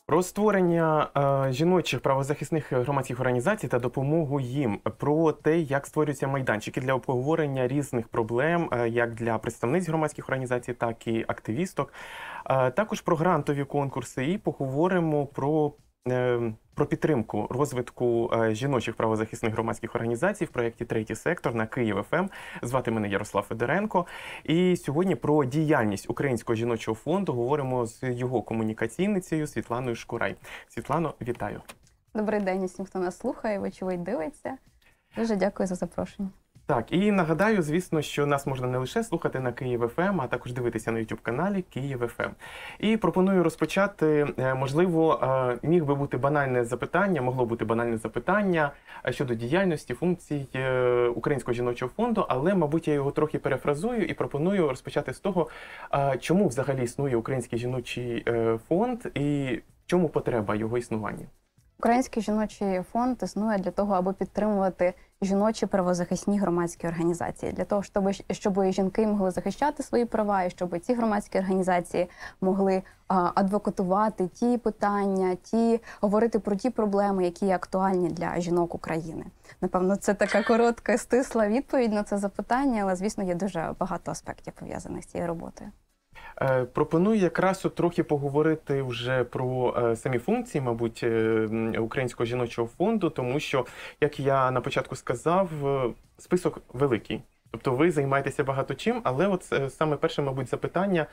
Про створення жіночих правозахисних громадських організацій та допомогу їм, про те, як створюються майданчики для обговорення різних проблем, як для представниць громадських організацій, так і активісток. Також про грантові конкурси і поговоримо про підтримку розвитку жіночих правозахисних громадських організацій в проєкті «Третій сектор» на Київ ФМ. Звати мене Ярослав Федоренко. І сьогодні про діяльність Українського жіночого фонду говоримо з його комунікаційницею Світланою Шкурай. Світлано, вітаю. Добрий день усім, хто нас слухає, вочевидь дивиться. Дуже дякую за запрошення. Так, і нагадаю, звісно, що нас можна не лише слухати на Київ ФМ, а також дивитися на YouTube-каналі Київ ФМ. І пропоную розпочати, можливо, могло бути банальне запитання щодо діяльності, функцій Українського жіночого фонду, але, мабуть, я його трохи перефразую і пропоную розпочати з того, чому взагалі існує Український жіночий фонд і в чому потреба його існування. Український жіночий фонд існує для того, аби підтримувати жіночі правозахисні громадські організації. Для того, щоб жінки могли захищати свої права, і щоб ці громадські організації могли адвокатувати ті питання, говорити про ті проблеми, які є актуальні для жінок України. Напевно, це така коротка, стисла відповідь на це запитання, але, звісно, є дуже багато аспектів, пов'язаних з цією роботою. Пропоную якраз трохи поговорити вже про самі функції, мабуть, Українського жіночого фонду, тому що, як я на початку сказав, список великий. Тобто ви займаєтеся багато чим, але от саме перше, мабуть, запитання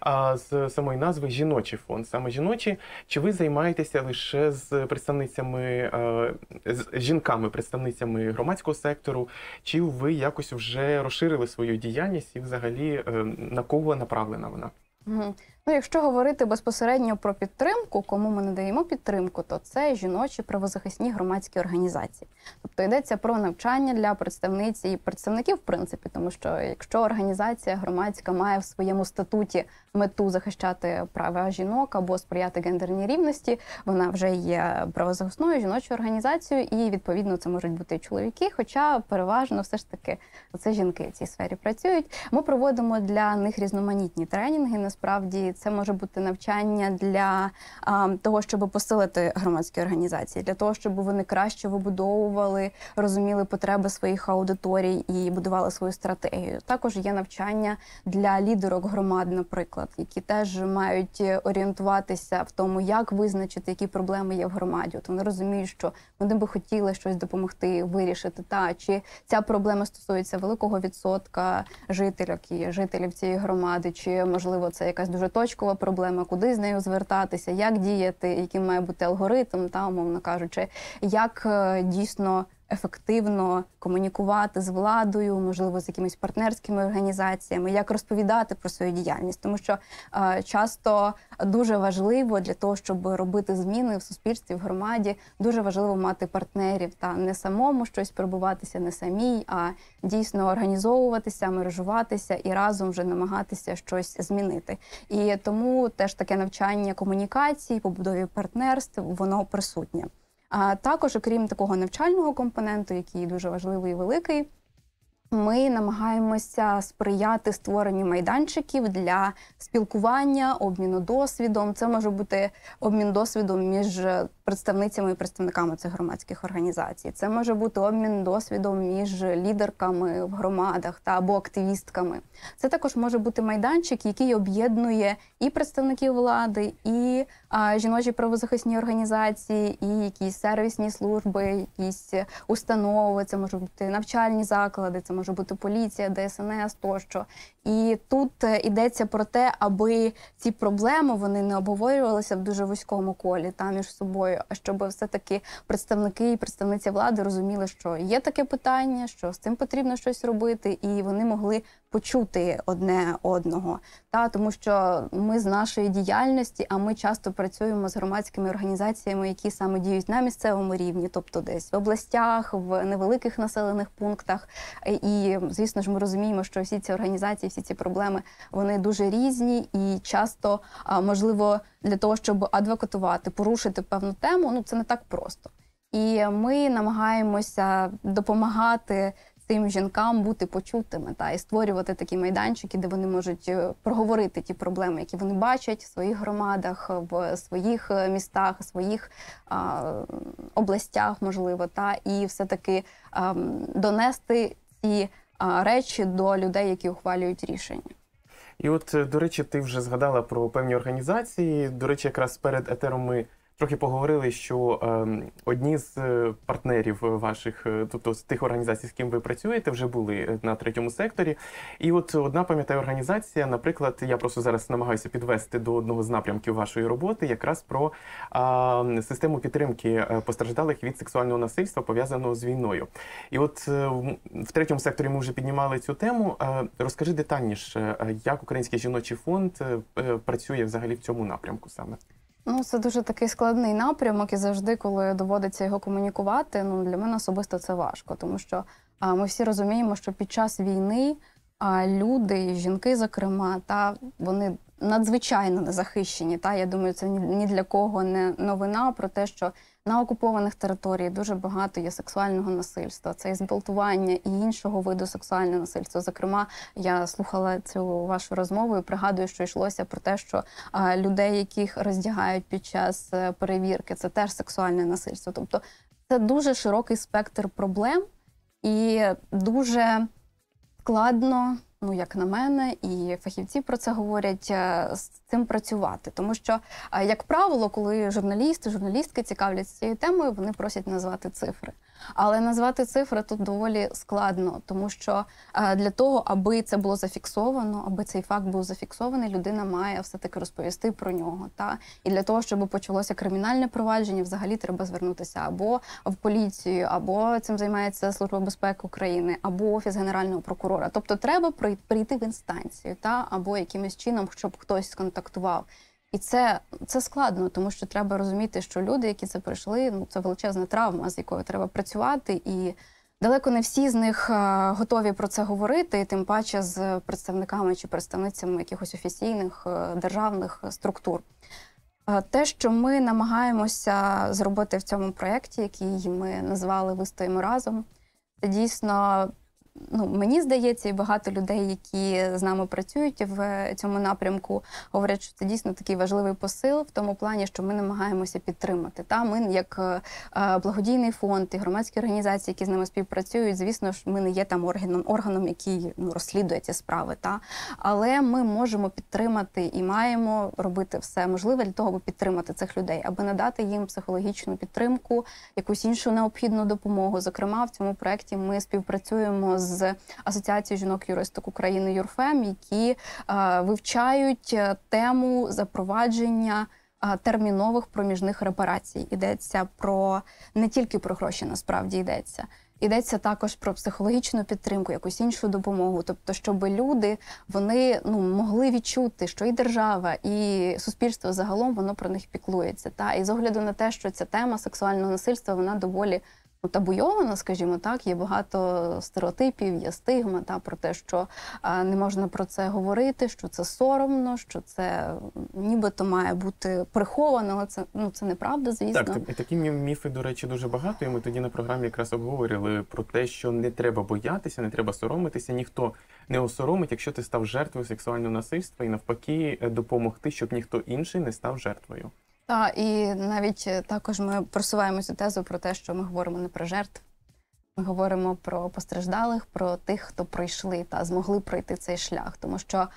з самої назви «Жіночий фонд». Саме жіночі, чи ви займаєтеся лише з представницями, з жінками-представницями громадського сектору, чи ви якось вже розширили свою діяльність і взагалі на кого направлена вона? Ну, якщо говорити безпосередньо про підтримку, кому ми надаємо підтримку, то це жіночі правозахисні громадські організації. Тобто йдеться про навчання для представниць і представників, в принципі, тому що якщо організація громадська має в своєму статуті мету захищати права жінок або сприяти гендерній рівності, вона вже є правозахисною жіночою організацією, і, відповідно, це можуть бути чоловіки, хоча переважно все ж таки це жінки в цій сфері працюють. Ми проводимо для них різноманітні тренінги, насправді, це може бути навчання для того, щоб посилити громадські організації, для того, щоб вони краще вибудовували, розуміли потреби своїх аудиторій і будували свою стратегію. Також є навчання для лідерок громад, наприклад, які теж мають орієнтуватися в тому, як визначити, які проблеми є в громаді. От вони розуміють, що вони би хотіли щось допомогти вирішити, чи ця проблема стосується великого відсотка жителів цієї громади, чи, можливо, це якась дуже точкова проблема, куди з нею звертатися, як діяти, яким має бути алгоритм, умовно кажучи, як дійсно ефективно комунікувати з владою, можливо, з якимись партнерськими організаціями, як розповідати про свою діяльність. Тому що часто дуже важливо для того, щоб робити зміни в суспільстві, в громаді, дуже важливо мати партнерів та не самому щось пробуватися, не самій, а дійсно організовуватися, мережуватися і разом вже намагатися щось змінити. І тому теж таке навчання комунікації, побудові партнерств, воно присутнє. А також, окрім такого навчального компоненту, який дуже важливий і великий, ми намагаємося сприяти створенню майданчиків для спілкування, обміну досвідом. Це може бути обмін досвідом між представницями і представниками цих громадських організацій. Це може бути обмін досвідом між лідерками в громадах або активістками. Це також може бути майданчик, який об'єднує і представників влади, і жіночі правозахисні організації, і якісь сервісні служби, якісь установи, це можуть бути навчальні заклади, це може бути поліція, ДСНС тощо. І тут йдеться про те, аби ці проблеми, вони не обговорювалися в дуже вузькому колі між собою, а щоб все-таки представники і представниці влади розуміли, що є таке питання, що з цим потрібно щось робити, і вони могли почути одне одного. Тому що ми з нашої діяльності, а ми часто працюємо з громадськими організаціями, які саме діють на місцевому рівні, тобто десь в областях, в невеликих населених пунктах. І, звісно ж, ми розуміємо, що всі ці організації, всі ці проблеми, вони дуже різні і часто, можливо, для того, щоб адвокатувати, порушити певну тему, це не так просто. І ми намагаємося допомагати цим жінкам бути почутими і створювати такі майданчики, де вони можуть проговорити ті проблеми, які вони бачать в своїх громадах, в своїх містах, в своїх областях, можливо, і все-таки донести ці речі до людей, які ухвалюють рішення. І от, до речі, ти вже згадала про певні організації. До речі, якраз перед етером ми трохи поговорили, що одні з партнерів ваших, тобто з тих організацій, з ким ви працюєте, вже були на третьому секторі. І от одна, пам'ятаю, організація, наприклад, я просто зараз намагаюся підвести до одного з напрямків вашої роботи, якраз про систему підтримки постраждалих від сексуального насильства, пов'язаного з війною. І от в третьому секторі ми вже піднімали цю тему. Розкажи детальніше, як Український жіночий фонд працює взагалі в цьому напрямку саме? Це дуже такий складний напрямок, і завжди, коли доводиться його комунікувати, для мене особисто це важко, тому що ми всі розуміємо, що під час війни люди, жінки, зокрема, вони надзвичайно незахищені. Я думаю, це ні для кого не новина про те, що на окупованих територіях дуже багато є сексуального насильства, це і зґвалтування, і іншого виду сексуального насильства. Зокрема, я слухала цю вашу розмову і пригадую, що йшлося про те, що людей, яких роздягають під час перевірки, це теж сексуальне насильство. Тобто це дуже широкий спектр проблем і дуже складно, як на мене, і фахівці про це говорять, з цим працювати. Тому що, як правило, коли журналістки цікавляться цією темою, вони просять назвати цифри. Але назвати цифри тут доволі складно, тому що для того, аби це було зафіксовано, аби цей факт був зафіксований, людина має все-таки розповісти про нього. І для того, щоб почалося кримінальне провадження, взагалі треба звернутися або в поліцію, або цим займається Служба безпеки України, або Офіс Генерального прокурора. Тобто треба прийти в інстанцію, або якимось чином, щоб хтось сконтактував. І це складно, тому що треба розуміти, що люди, які це пройшли, це величезна травма, з якою треба працювати, і далеко не всі з них готові про це говорити, і тим паче з представниками чи представницями якихось офіційних державних структур. Те, що ми намагаємося зробити в цьому проєкті, який ми назвали «Вистоїмо разом», це дійсно, мені здається, і багато людей, які з нами працюють в цьому напрямку, говорять, що це дійсно такий важливий посил в тому плані, що ми намагаємося підтримати. Ми, як благодійний фонд і громадські організації, які з нами співпрацюють, звісно ж, ми не є там органом, який розслідує ці справи. Але ми можемо підтримати і маємо робити все можливе для того, аби підтримати цих людей, аби надати їм психологічну підтримку, якусь іншу необхідну допомогу. Зокрема, в цьому проєкті ми співпрацюємо з Асоціацією жінок-юристок України «Юрфем», які вивчають тему запровадження термінових проміжних репарацій. Йдеться не тільки про гроші, насправді йдеться. Йдеться також про психологічну підтримку, якусь іншу допомогу. Тобто, щоб люди, вони могли відчути, що і держава, і суспільство загалом, воно про них піклується. І з огляду на те, що ця тема сексуального насильства, вона доволі табуйована, скажімо так, є багато стереотипів, є стигма про те, що не можна про це говорити, що це соромно, що це нібито має бути приховано, але це неправда, звісно. Так, і такі міфи, до речі, дуже багато, і ми тоді на програмі якраз обговорювали про те, що не треба боятися, не треба соромитися, ніхто не осоромить, якщо ти став жертвою сексуального насильства, і навпаки допомогти, щоб ніхто інший не став жертвою. І навіть також ми просуваємо цю тезу про те, що ми говоримо не про жертв, ми говоримо про постраждалих, про тих, хто пройшли та змогли пройти цей шлях. Тому що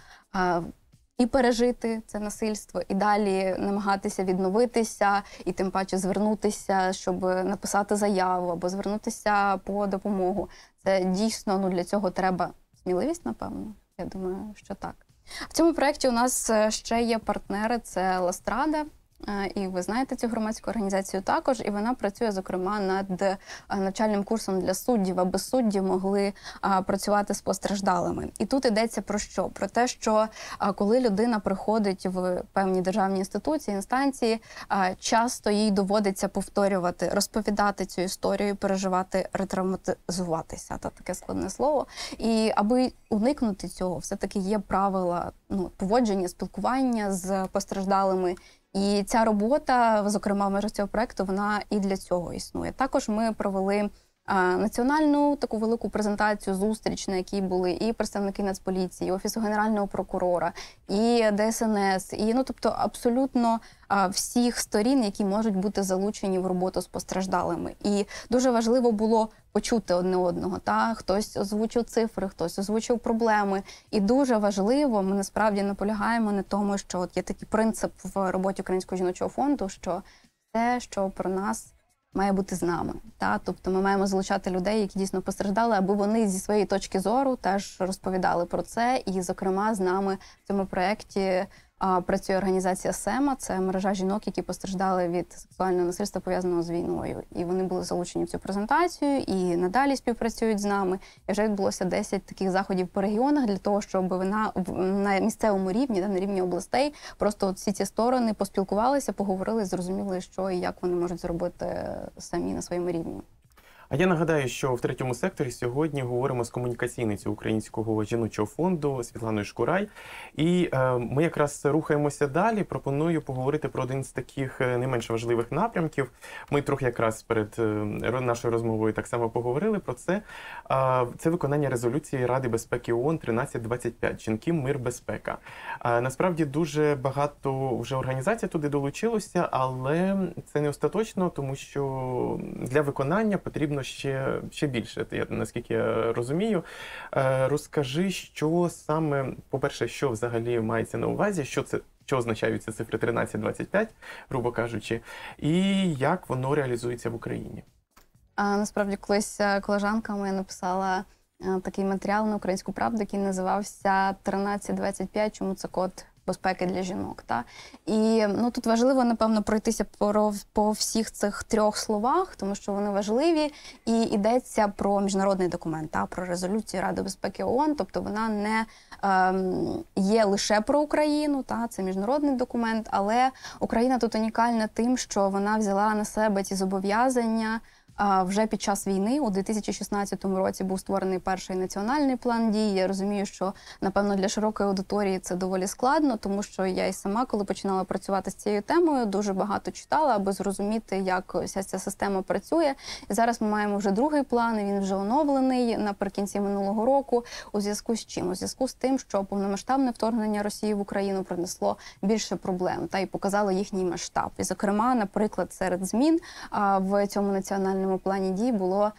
і пережити це насильство, і далі намагатися відновитися, і тим паче звернутися, щоб написати заяву або звернутися по допомогу. Це дійсно, для цього треба сміливість, напевно. Я думаю, що так. В цьому проєкті у нас ще є партнери, це Ластрада. І ви знаєте цю громадську організацію також, і вона працює, зокрема, над навчальним курсом для суддів, аби судді могли працювати з постраждалими. І тут йдеться про що? Про те, що коли людина приходить в певні державні інституції, інстанції, часто їй доводиться повторювати, розповідати цю історію, переживати, ретравматизуватися, таке складне слово. І аби уникнути цього, все-таки є правила поводження, спілкування з постраждалими. І ця робота, зокрема, в межах цього проєкту, вона і для цього існує. Також ми провели національну таку велику презентацію, зустріч, на якій були і представники Нацполіції, і Офісу Генерального прокурора, і ДСНС, і тобто абсолютно всіх сторін, які можуть бути залучені в роботу з постраждалими. І дуже важливо було почути одне одного. Хтось озвучив цифри, хтось озвучив проблеми. І дуже важливо, ми насправді наполягаємо на тому, що от є такий принцип в роботі Українського жіночого фонду, що все, що про нас, має бути з нами. Тобто ми маємо залучати людей, які дійсно постраждали, аби вони зі своєї точки зору теж розповідали про це. І, зокрема, з нами в цьому проєкті працює організація СЕМА, це мережа жінок, які постраждали від сексуального насильства, пов'язаного з війною. І вони були залучені в цю презентацію, і надалі співпрацюють з нами. І вже відбулося 10 таких заходів по регіонах для того, щоб на місцевому рівні, на рівні областей, просто всі ці сторони поспілкувалися, поговорили, зрозуміли, що і як вони можуть зробити самі на своєму рівні. А я нагадаю, що в третьому секторі сьогодні говоримо з комунікаційницею Українського жіночого фонду Світланою Шкурай. І ми якраз рухаємося далі. Пропоную поговорити про один з таких не менш важливих напрямків. Ми трохи якраз перед нашою розмовою так само поговорили про це. Це виконання резолюції Ради безпеки ООН 1325 «Жінки, мир, безпека». Насправді дуже багато вже організацій туди долучилося, але це не остаточно, тому що для виконання потрібно ще більше, наскільки я розумію. Розкажи, що саме, по-перше, що взагалі мається на увазі, що означають ці цифри 1325, грубо кажучи, і як воно реалізується в Україні? Насправді, колись колежанка моя написала такий матеріал на «Українську правду», який називався «1325. Чому це код безпеки для жінок». І тут важливо, напевно, пройтися по всіх цих трьох словах, тому що вони важливі, і йдеться про міжнародний документ, про резолюцію Ради безпеки ООН, тобто вона не є лише про Україну, це міжнародний документ, але Україна тут унікальна тим, що вона взяла на себе ці зобов'язання вже під час війни. У 2016 році був створений перший національний план дій. Я розумію, що, напевно, для широкої аудиторії це доволі складно, тому що я і сама, коли починала працювати з цією темою, дуже багато читала, аби зрозуміти, як вся ця система працює. І зараз ми маємо вже другий план, і він вже оновлений наприкінці минулого року. У зв'язку з чим? У зв'язку з тим, що повномасштабне вторгнення Росії в Україну принесло більше проблем і показало їхній масштаб. І, зокрема, наприклад, серед змін в цьому національному плані дій було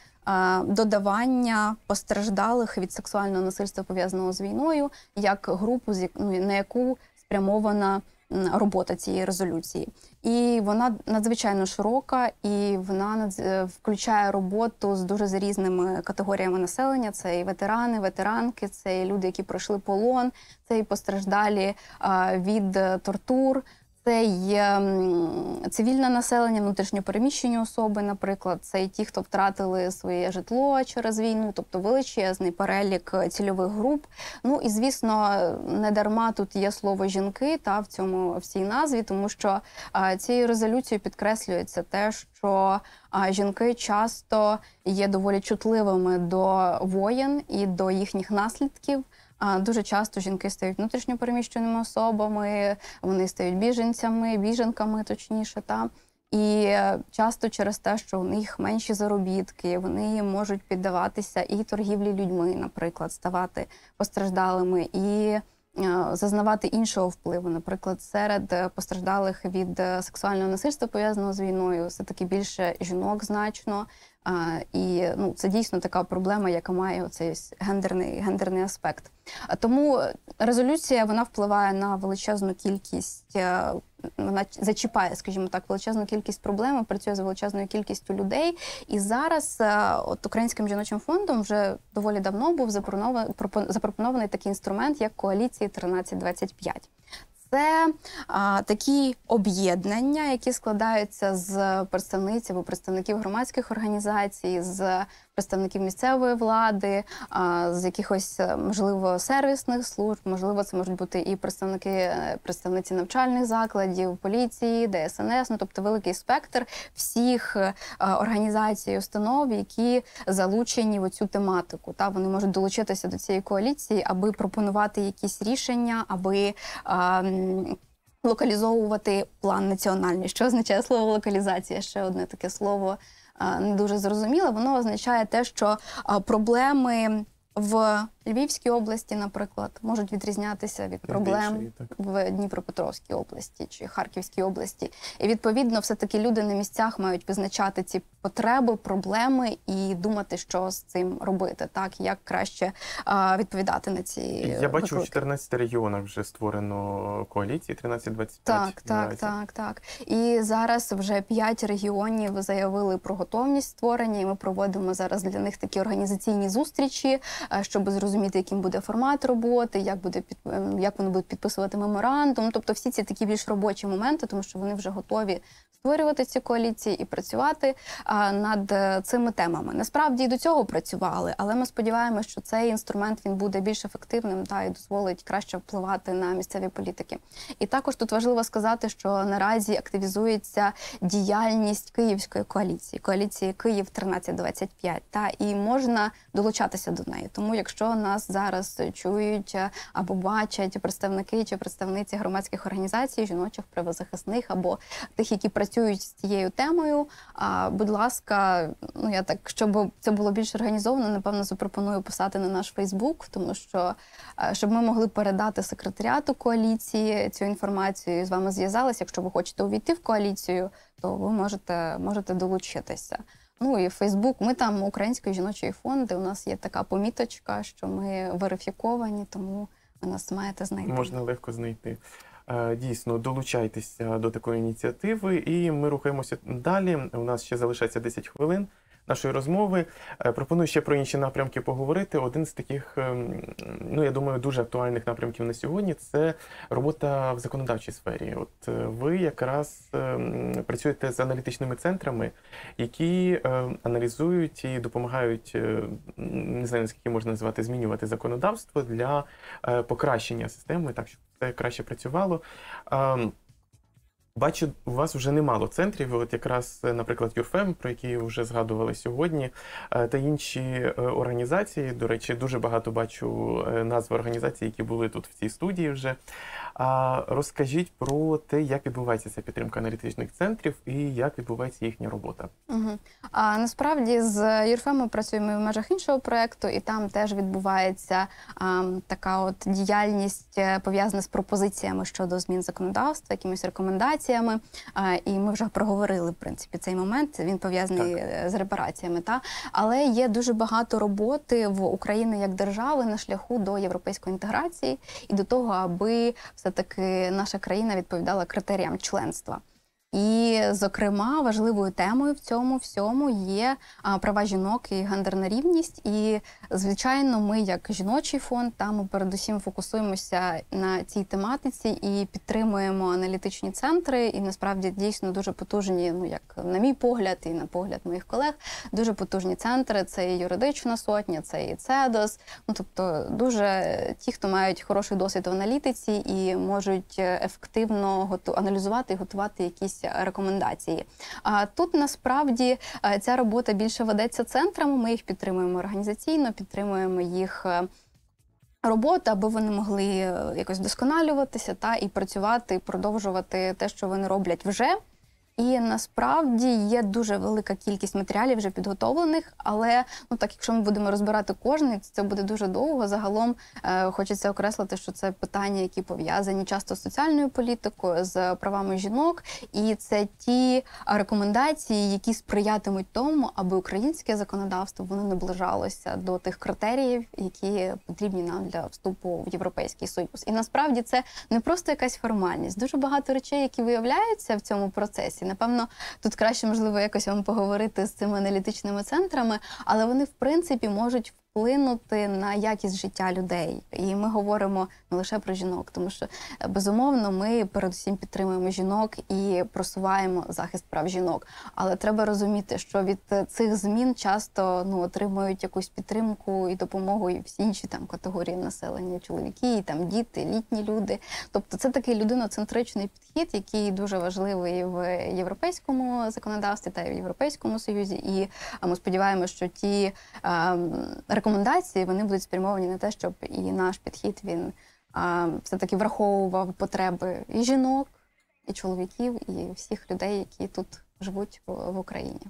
додавання постраждалих від сексуального насильства, пов'язаного з війною, як групу, на яку спрямована робота цієї резолюції. І вона надзвичайно широка, і вона включає роботу з дуже різними категоріями населення. Це і ветерани, ветеранки, це і люди, які пройшли полон, це і постраждалі від тортур, це є цивільне населення, внутрішньопереміщені особи, наприклад, це і ті, хто втратили своє житло через війну, тобто величезний перелік цільових груп. І, звісно, не дарма тут є слово «жінки» в цій назві, тому що цією резолюцією підкреслюється те, що жінки часто є доволі чутливими до воєн і до їхніх наслідків. Дуже часто жінки стають внутрішньопереміщеними особами, вони стають біженками точніше. І часто через те, що у них менші заробітки, вони можуть піддаватися і торгівлі людьми, наприклад, ставати постраждалими, і зазнавати іншого впливу. Наприклад, серед постраждалих від сексуального насильства, пов'язаного з війною, все-таки більше жінок значно. І це дійсно така проблема, яка має оцей гендерний аспект. Тому резолюція, вона впливає на величезну кількість, вона зачіпає, скажімо так, величезну кількість проблем, працює з величезною кількістю людей. І зараз Українським жіночим фондом вже доволі давно був запропонований такий інструмент, як коаліції 1325. Це такі об'єднання, які складаються з представниць або представників громадських організацій, з представників місцевої влади, з якихось, можливо, сервісних служб, можливо, це можуть бути і представниці навчальних закладів, поліції, ДСНС, тобто великий спектр всіх організацій і установ, які залучені в цю тематику. Вони можуть долучитися до цієї коаліції, аби пропонувати якісь рішення, аби локалізовувати план національний. Що означає слово «локалізація»? Ще одне таке слово не дуже зрозуміле, воно означає те, що проблеми в Львівській області, наприклад, можуть відрізнятися від проблем в Дніпропетровській області чи Харківській області. І, відповідно, все-таки люди на місцях мають визначати ці потреби, проблеми і думати, що з цим робити, так, як краще відповідати на ці Я бачу, виклики. у 14 регіонах вже створено коаліції, 13-25. Так. І зараз вже 5 регіонів заявили про готовність створення, і ми проводимо зараз для них такі організаційні зустрічі, щоб зрозуміти, яким буде формат роботи, як вони будуть підписувати меморандум. Тобто всі ці такі більш робочі моменти, тому що вони вже готові створювати ці коаліції і працювати над цими темами. Насправді і до цього працювали, але ми сподіваємося, що цей інструмент він буде більш ефективним і дозволить краще впливати на місцеві політики. І також тут важливо сказати, що наразі активізується діяльність Київської коаліції Київ 1325, і можна долучатися до неї. Тому якщо нас зараз чують або бачать представники чи представниці громадських організацій, жіночих, правозахисних або тих, які працюють з цією темою, будь ласка, щоб це було більш організовано, напевно, запропоную писати на наш Фейсбук, тому що, щоб ми могли передати секретаріату коаліції цю інформацію і з вами зв'язалися. Якщо ви хочете увійти в коаліцію, то ви можете долучитися. І Фейсбук, ми там Український жіночий фонд, і у нас є така поміточка, що ми верифіковані, тому ви нас маєте знайти. Можна легко знайти. Дійсно, долучайтеся до такої ініціативи, і ми рухаємося далі. У нас ще залишається 10 хвилин нашої розмови. Пропоную ще про інші напрямки поговорити. Один з таких, я думаю, дуже актуальних напрямків на сьогодні – це робота в законодавчій сфері. От ви якраз працюєте з аналітичними центрами, які аналізують і допомагають, не знаю, наскільки можна назвати, змінювати законодавство для покращення системи, так, щоб це краще працювало. Бачу, у вас вже немало центрів, от якраз, наприклад, Юрфем, про який вже згадували сьогодні, та інші організації. До речі, дуже багато бачу назв організацій, які були тут в цій студії вже. Розкажіть про те, як відбувається ця підтримка аналітичних центрів і як відбувається їхня робота. Насправді з Юрфем ми працюємо в межах іншого проєкту, і там теж відбувається така от діяльність, пов'язана з пропозиціями щодо змін законодавства, якимись рекомендаціями. І ми вже проговорили, в принципі, цей момент, він пов'язаний з репараціями. Але є дуже багато роботи в Україні як держави на шляху до європейської інтеграції і до того, аби все-таки наша країна відповідала критеріям членства. І, зокрема, важливою темою в цьому всьому є права жінок і гендерна рівність. І, звичайно, ми, як жіночий фонд, ми передусім фокусуємося на цій тематиці і підтримуємо аналітичні центри. І, насправді, дійсно дуже потужні, як на мій погляд і на погляд моїх колег, дуже потужні центри. Це і Юридична сотня, це і ЦЕДОС. Тобто, дуже ті, хто мають хороший досвід в аналітиці і можуть ефективно аналізувати і готувати якісь рекомендації. Тут, насправді, ця робота більше ведеться центрами, ми їх підтримуємо організаційно, підтримуємо їх роботу, аби вони могли якось вдосконалюватися і працювати, і продовжувати те, що вони роблять вже. І насправді є дуже велика кількість матеріалів вже підготовлених, але якщо ми будемо розбирати кожний, це буде дуже довго. Загалом хочеться окреслити, що це питання, які пов'язані часто з соціальною політикою, з правами жінок, і це ті рекомендації, які сприятимуть тому, аби українське законодавство воно наближалося до тих критеріїв, які потрібні нам для вступу в Європейський Союз. І насправді це не просто якась формальність. Дуже багато речей, які виявляються в цьому процесі. Напевно, тут краще, можливо, якось вам поговорити з цими аналітичними центрами, але вони, в принципі, можуть вплинути на якість життя людей. І ми говоримо не лише про жінок, тому що, безумовно, ми передусім підтримуємо жінок і просуваємо захист прав жінок. Але треба розуміти, що від цих змін часто отримують якусь підтримку і допомогу і всі інші категорії населення, чоловіки, діти, літні люди. Тобто це такий людиноцентричний підхід, який дуже важливий в європейському законодавстві та в Європейському Союзі. І ми сподіваємося, що ті рекомендації, вони будуть спрямовані на те, щоб і наш підхід, він все-таки враховував потреби і жінок, і чоловіків, і всіх людей, які тут живуть в Україні.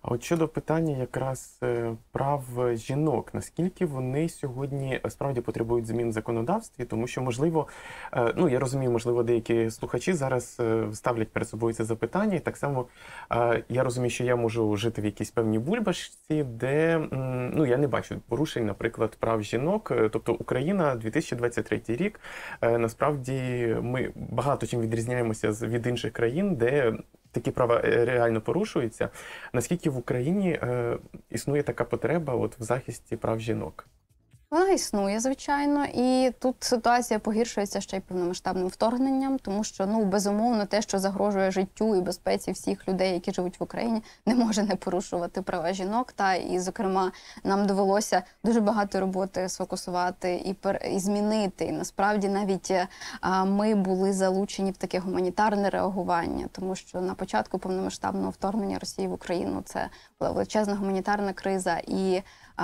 А от щодо питання якраз прав жінок, наскільки вони сьогодні справді потребують змін в законодавстві, тому що, можливо, ну, я розумію, можливо, деякі слухачі зараз ставлять перед собою це запитання, і так само я розумію, що я можу жити в якійсь певній бульбашці, де, ну, я не бачу порушень, наприклад, прав жінок, тобто Україна, 2023 рік, насправді ми багато чим відрізняємося від інших країн, де такі права реально порушуються. Наскільки в Україні існує така потреба от в захисті прав жінок? Вона існує, звичайно, і тут ситуація погіршується ще й повномасштабним вторгненням, тому що, ну, безумовно, те, що загрожує життю і безпеці всіх людей, які живуть в Україні, не може не порушувати права жінок. І, зокрема, нам довелося дуже багато роботи сфокусувати і змінити. І, насправді, навіть ми були залучені в таке гуманітарне реагування, тому що на початку повномасштабного вторгнення Росії в Україну це була величезна гуманітарна криза, і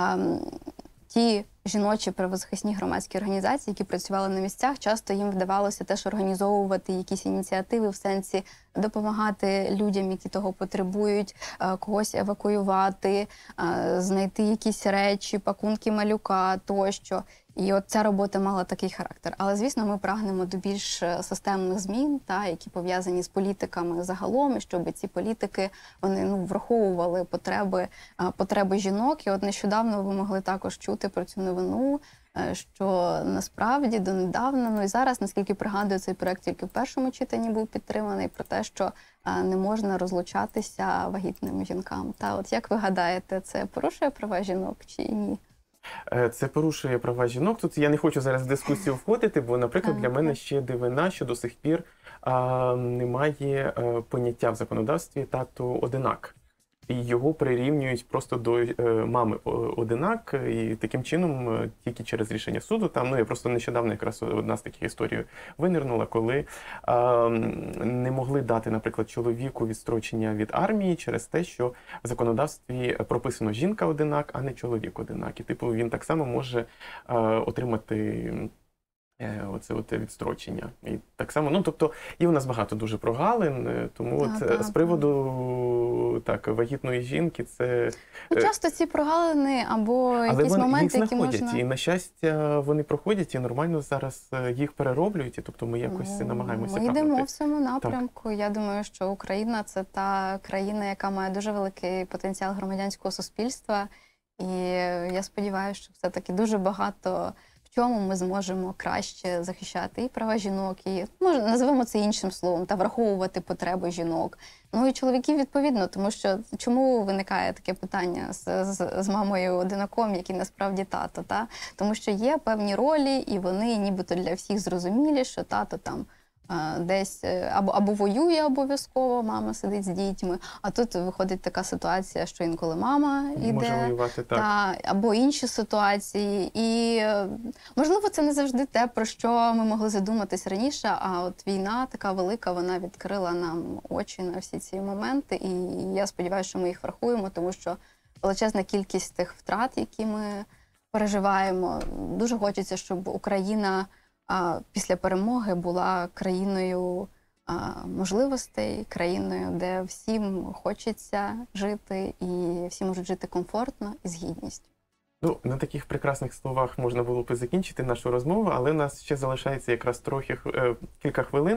ті жіночі правозахисні громадські організації, які працювали на місцях, часто їм вдавалося теж організовувати якісь ініціативи в сенсі допомагати людям, які того потребують, когось евакуювати, знайти якісь речі, пакунки малюка тощо. І от ця робота мала такий характер. Але, звісно, ми прагнемо до більш системних змін, які пов'язані з політиками загалом, і щоб ці політики вони, враховували потреби жінок. І от нещодавно ви могли також чути про цю новину, що насправді донедавна, і зараз, наскільки пригадую, цей проект тільки в першому читанні був підтриманий, про те, що не можна розлучатися вагітним жінкам. От як ви гадаєте, це порушує права жінок чи ні? Це порушує права жінок. Тут я не хочу зараз в дискусію входити, бо, наприклад, для мене ще дивина, що до сих пір немає поняття в законодавстві тато-одинак. І його прирівнюють просто до мами-одинак, і таким чином тільки через рішення суду. Я просто нещодавно якраз одна з таких історій винирнула, коли не могли дати, наприклад, чоловіку відстрочення від армії через те, що в законодавстві прописано жінка-одинак, а не чоловік-одинак. І він так само може отримати оце відстрочення. І так само, є у нас багато дуже прогалин, тому з приводу вагітної жінки це... Часто ці прогалини або якісь моменти, які можна... І, на щастя, вони проходять, і нормально зараз їх перероблюють, і тобто ми якось намагаємося прагнути. Ми йдемо в цьому напрямку. Так. Я думаю, що Україна – це та країна, яка має дуже великий потенціал громадянського суспільства, і я сподіваюся, що все-таки дуже багато в чому ми зможемо краще захищати і права жінок, і, називаємо це іншим словом, враховувати потреби жінок. І чоловіків відповідно, тому що чому виникає таке питання з мамою-одинаком, який насправді тато, Тому що є певні ролі, і вони нібито для всіх зрозумілі, що тато там десь або воює обов'язково, мама сидить з дітьми, а тут виходить така ситуація, що інколи мама йде, може воювати, або інші ситуації. І, можливо, це не завжди те, про що ми могли задуматись раніше, а от війна така велика, вона відкрила нам очі на всі ці моменти, і я сподіваюся, що ми їх врахуємо, тому що величезна кількість тих втрат, які ми переживаємо, дуже хочеться, щоб Україна після перемоги була країною можливостей, країною, де всім хочеться жити і всі можуть жити комфортно і з гідністю. На таких прекрасних словах можна було б закінчити нашу розмову, але у нас ще залишається якраз кілька хвилин.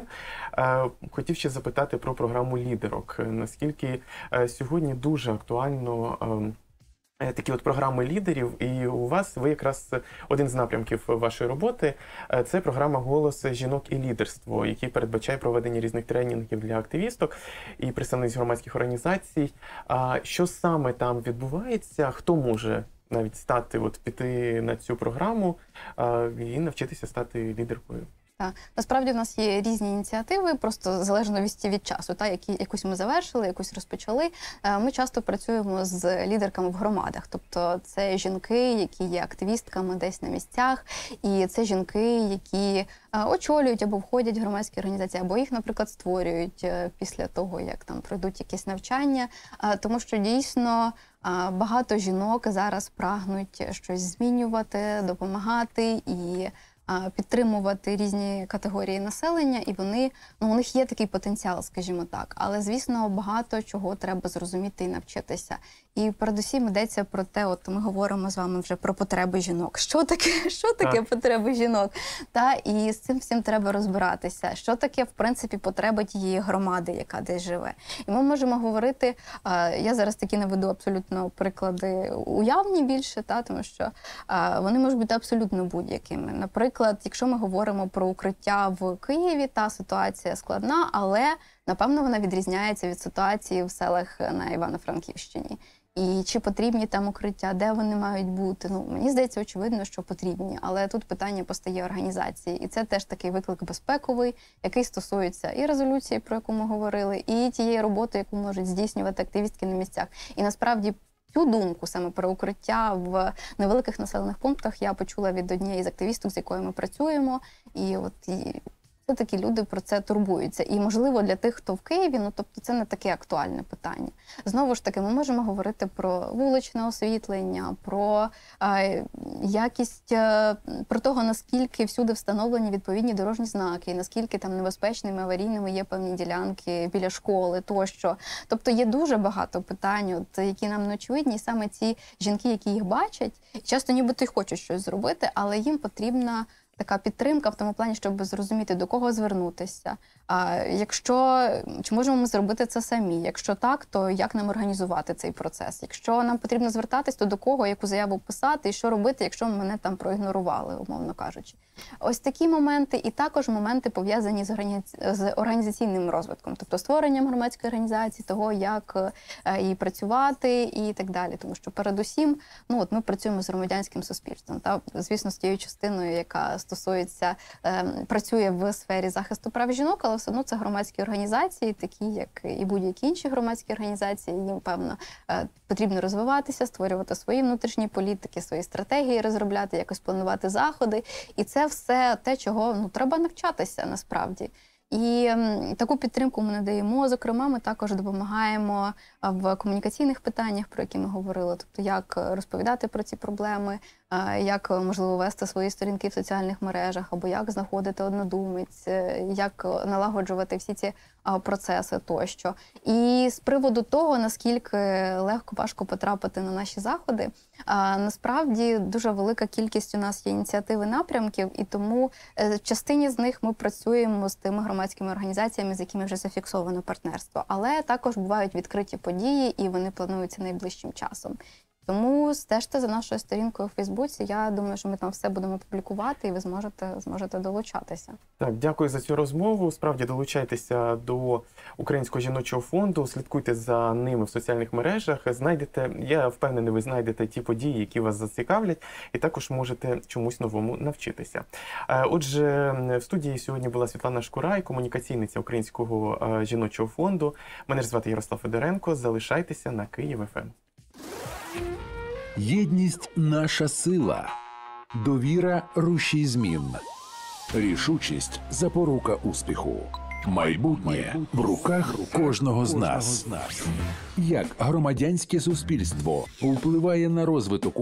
Хотів ще запитати про програму «Лідерок». Наскільки сьогодні дуже актуально такі програми лідерів, і ви якраз один з напрямків вашої роботи – це програма «Голос жінок і лідерство», який передбачає проведення різних тренінгів для активісток і представниць громадських організацій. Що саме там відбувається? Хто може навіть піти на цю програму і навчитися стати лідеркою? Насправді в нас є різні ініціативи, просто залежно від часу. Якусь ми завершили, якусь розпочали. Ми часто працюємо з лідерками в громадах. Тобто це жінки, які є активістками десь на місцях, і це жінки, які очолюють або входять в громадські організації, або їх, наприклад, створюють після того, як там пройдуть якісь навчання. Тому що дійсно багато жінок зараз прагнуть щось змінювати, допомагати, і підтримувати різні категорії населення, і вони, ну, у них є такий потенціал, скажімо так. Але, звісно, багато чого треба зрозуміти і навчитися. І передусім йдеться про те, от ми говоримо з вами вже про потреби жінок. Що таке потреби жінок? І з цим всім треба розбиратися. Що таке, в принципі, потреби тієї громади, яка десь живе. І ми можемо говорити, я зараз такі наведу абсолютно приклади уявні більше, тому що вони можуть бути абсолютно будь-якими. Наприклад, якщо ми говоримо про укриття в Києві, та ситуація складна, але, напевно, вона відрізняється від ситуації в селах на Івано-Франківщині. І чи потрібні там укриття, де вони мають бути? Ну, мені здається, очевидно, що потрібні. Але тут питання постає організації. І це теж такий виклик безпековий, який стосується і резолюції, про яку ми говорили, і тієї роботи, яку можуть здійснювати активістки на місцях. І насправді цю думку саме про укриття в невеликих населених пунктах я почула від однієї з активісток, з якою ми працюємо. І це такі люди про це турбуються. І, можливо, для тих, хто в Києві, тобто це не таке актуальне питання. Знову ж таки, ми можемо говорити про вуличне освітлення, про якість, про того, наскільки всюди встановлені відповідні дорожні знаки, наскільки там небезпечними, аварійними є певні ділянки біля школи тощо. Тобто є дуже багато питань, які нам не очевидні, і саме ці жінки, які їх бачать, часто нібито й хочуть щось зробити, але їм потрібна така підтримка в тому плані, щоб зрозуміти, до кого звернутися. Чи можемо ми зробити це самі? Якщо так, то як нам організувати цей процес? Якщо нам потрібно звертатись, то до кого, яку заяву писати і що робити, якщо мене там проігнорували, умовно кажучи. Ось такі моменти, і також моменти пов'язані з організаційним розвитком, тобто створенням громадської організації, того, як їй працювати і так далі. Тому що передусім, ми працюємо з громадянським суспільством, звісно, з тією частиною, яка стосується, працює в сфері захисту прав жінок, але все одно це громадські організації, такі як і будь-які інші громадські організації. Їм, певно, потрібно розвиватися, створювати свої внутрішні політики, свої стратегії розробляти, якось планувати заходи. І це все те, чого треба навчатися насправді. І таку підтримку ми надаємо. Зокрема, ми також допомагаємо в комунікаційних питаннях, про які ми говорили. Тобто, як розповідати про ці проблеми, як, можливо, вести свої сторінки в соціальних мережах, або як знаходити однодумець, як налагоджувати всі ці процеси тощо. І з приводу того, наскільки легко-важко потрапити на наші заходи, насправді дуже велика кількість у нас є ініціатив і напрямків, і тому в частині з них ми працюємо з тими громадськими організаціями, з якими вже зафіксовано партнерство. Але також бувають відкриті події, і вони плануються найближчим часом. Тому стежте за нашою сторінкою у Фейсбуці. Я думаю, що ми там все будемо публікувати, і ви зможете долучатися. Так, дякую за цю розмову. Справді долучайтеся до Українського жіночого фонду, слідкуйте за ними в соціальних мережах. Я впевнений, ви знайдете ті події, які вас зацікавлять, і також можете чомусь новому навчитися. Отже, в студії сьогодні була Світлана Шкурай, комунікаційниця Українського жіночого фонду. Мене ж звати Ярослав Федоренко. Залишайтеся на Київ ФМ. Єдність – наша сила. Довіра – рушій змін. Рішучість – запорука успіху. Майбутнє в руках кожного з нас. Як громадянське суспільство впливає на розвиток